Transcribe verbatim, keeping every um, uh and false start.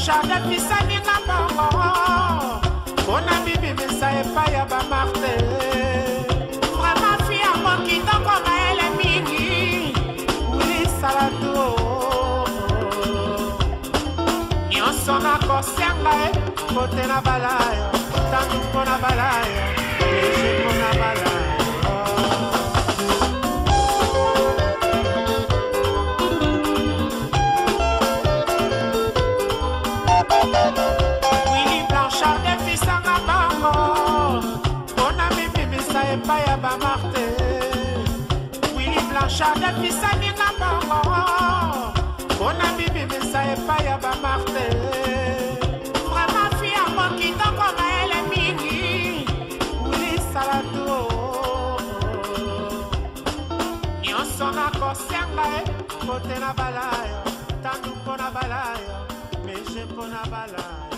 Blanchard pisani na bango Bona bibi mesa epai ya ba Martin Vraiment fi ya mokitoko na ele mingi Ulisala tu Nyonso na kosenga e Kote na balaya Tangu mpona balaya Eje mpona balaya Epai ba Martin Willy Blanchard pisani na bango Bona bibi mesa epai ba Martin Vraiment fi ya mokitoko na ele mingi Ulisala tu Nyonso na kosenga e Kote na balaya Tangu mpona balaya Meje mpona balaya